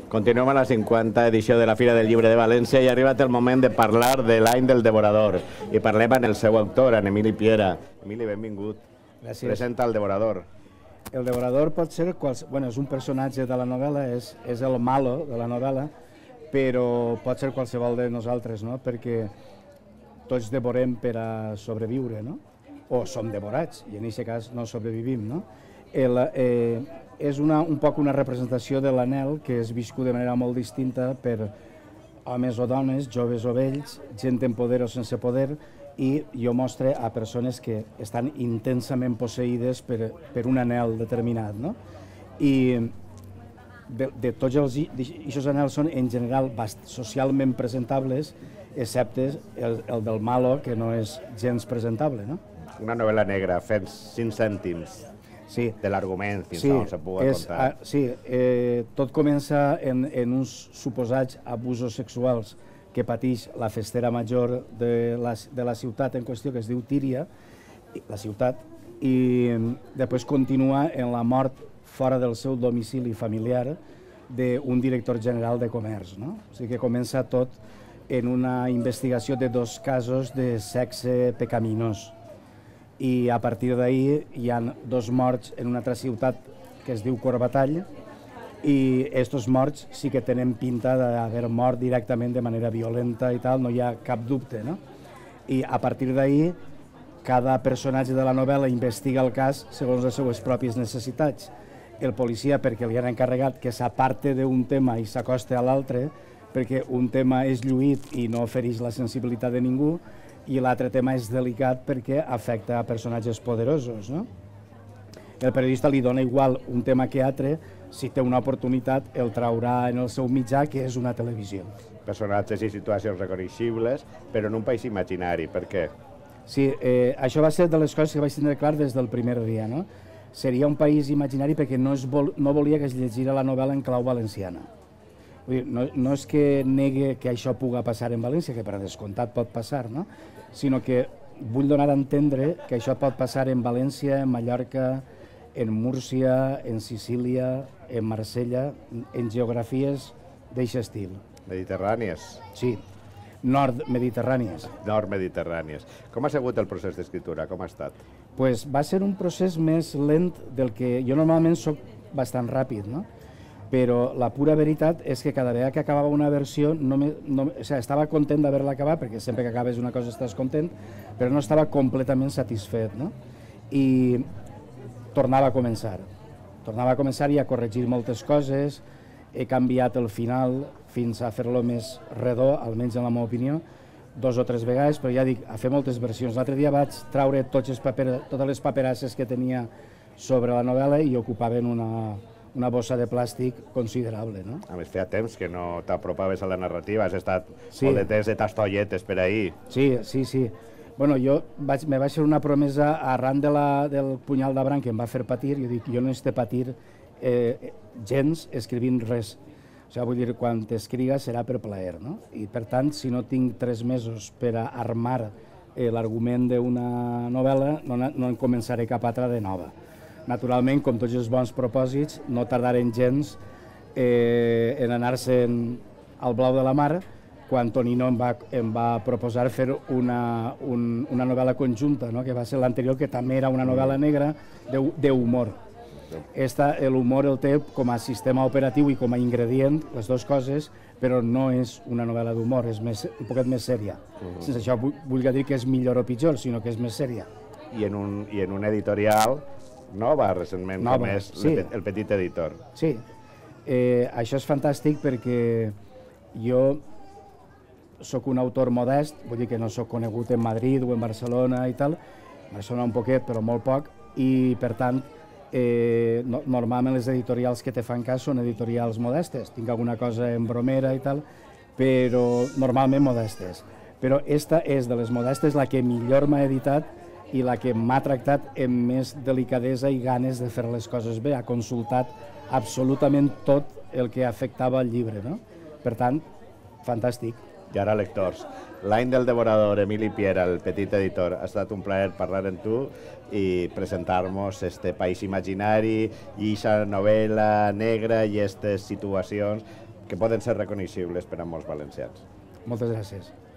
Continuem a la 50 edició de la Fira del Llibre de València i ha arribat el moment de parlar de l'any del Devorador. I parlem amb el seu autor, en Emili Piera. Emili, benvingut. Gràcies. Presenta el Devorador. El Devorador pot ser, és un personatge de la novel·la, és el malo de la novel·la, però pot ser qualsevol de nosaltres, no? Perquè tots devorem per a sobreviure, no? O som devorats, i en aquest cas no sobrevivim, no? És un poc una representació de l'anhel que és viscut de manera molt distinta per homes o dones, joves o vells, gent en poder o sense poder, i jo mostre a persones que estan intensament posseïdes per un anhel determinat, no? I de tots aquests anhels són en general socialment presentables, excepte el del malo, que no és gens presentable, no? Una novel·la negra, fent 5 cèntims de l'argument fins on se pugui contar. Sí, tot comença en uns suposats abusos sexuals que pateix la festera major de la ciutat en qüestió, que es diu Tíria, la ciutat, i després continua en la mort fora del seu domicili familiar d'un director general de comerç, no? O sigui que comença tot en una investigació de 2 casos de sexe pecaminós. I a partir d'ahir hi ha 2 morts en una altra ciutat que es diu Corbatall, i aquests morts sí que tenen pinta d'haver mort directament de manera violenta i tal, no hi ha cap dubte, no? I a partir d'ahir cada personatge de la novel·la investiga el cas segons les seues pròpies necessitats. El policia, perquè li han encarregat que s'aparte d'un tema i s'acosta a l'altre, perquè un tema és lluït i no fereix la sensibilitat de ningú, i l'altre tema és delicat perquè afecta a personatges poderosos, no? El periodista li dona igual un tema que altre, si té una oportunitat el traurà en el seu mitjà, que és una televisió. Personatges i situacions reconeixibles, però en un país imaginari. Per què? Sí, això va ser de les coses que vaig tindre clar des del primer dia, no? Seria un país imaginari perquè no volia que es llegirà la novel·la en clau valenciana. No és que negue que això puga passar en València, que per descomptat pot passar, no? Sinó que vull donar a entendre que això pot passar en València, en Mallorca, en Múrcia, en Sicília, en Marsella, en geografies d'aquest estil. Mediterrànies? Sí, nord-mediterrànies. Nord-mediterrànies. Com ha sigut el procés d'escriptura? Com ha estat? Va ser un procés més lent del que... Jo normalment soc bastant ràpid, no? Però la pura veritat és que cada vegada que acabava una versió estava content d'haver-la acabat, perquè sempre que acabes una cosa estàs content, però no estava completament satisfet, no? I tornava a començar i a corregir moltes coses. He canviat el final fins a fer-lo més redó, almenys en la meva opinió, 2 o 3 vegades, però ja dic, a fer moltes versions. L'altre dia vaig traure totes les paperasses que tenia sobre la novel·la i ocupaven una bossa de plàstic considerable, no? A més, feia temps que no t'apropaves a la narrativa, has estat molt de temps de tastolletes per ahir. Sí. Bueno, jo me vaig fer una promesa arran del punyal d'Abraham que em va fer patir. Jo dic, jo no he de patir gens escrivint res. O sigui, vull dir, quan t'escriga serà per plaer, no? I per tant, si no tinc 3 mesos per a armar l'argument d'una novel·la, no en començaré cap altra de nova. Naturalment, com tots els bons propòsits, no tardaren gens en anar-se'n al blau de la mar, quan Tonino em va proposar fer una novel·la conjunta, que va ser l'anterior, que també era una novel·la negra d'humor. L'humor el té com a sistema operatiu i com a ingredient, les 2 coses, però no és una novel·la d'humor, és un poquet més sèria. Sense això vull dir que és millor o pitjor, sinó que és més sèria. I en un editorial nova, recentment, com és el Petit Editor. Sí, això és fantàstic perquè jo soc un autor modest, vull dir que no soc conegut en Madrid o en Barcelona i tal, Barcelona un poquet, però molt poc, i per tant, normalment les editorials que te fan cas són editorials modestes. Tinc alguna cosa en bromera i tal, però normalment modestes. Però esta és de les modestes la que millor m'ha editat i la que m'ha tractat amb més delicadesa i ganes de fer les coses bé. Ha consultat absolutament tot el que afectava el llibre, no? Per tant, fantàstic. i ara lectors. L'any del devorador, Emili Piera, el petit editor, ha estat un plaer parlar amb tu i presentar-nos este país imaginari i aquesta novel·la negra i aquestes situacions que poden ser reconeixibles per a molts valencians. Moltes gràcies.